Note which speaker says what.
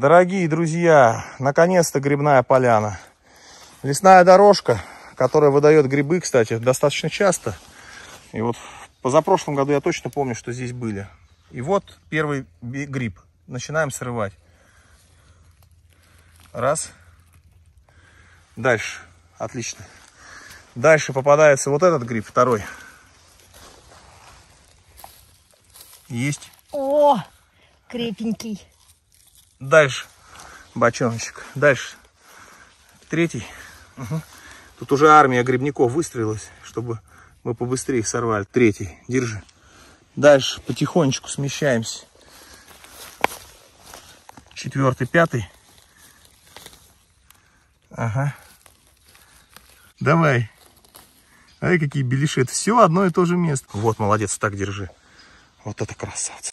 Speaker 1: Дорогие друзья, наконец-то грибная поляна. Лесная дорожка, которая выдает грибы, кстати, достаточно часто. И вот в позапрошлом году я точно помню, что здесь были. И вот первый гриб. Начинаем срывать. Раз. Дальше. Отлично. Дальше попадается вот этот гриб, второй. Есть.
Speaker 2: О, крепенький.
Speaker 1: Дальше бочоночек. Дальше третий. Угу. Тут уже армия грибников выстроилась, чтобы мы побыстрее их сорвали. Третий. Держи. Дальше потихонечку смещаемся. Четвертый, пятый. Ага. Давай. Ай, какие беляши. Это все одно и то же место. Вот, молодец, так держи. Вот это красавцы.